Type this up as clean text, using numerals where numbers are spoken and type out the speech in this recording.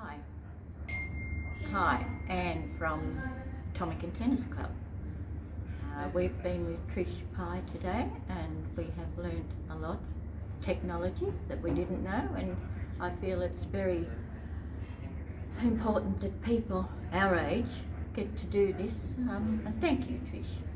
Hi. Hi, Anne from Tomakin Tennis Club. We've been with Tricia today and we have learned a lot of technology that we didn't know, and I feel it's very important that people our age get to do this, and thank you, Tricia.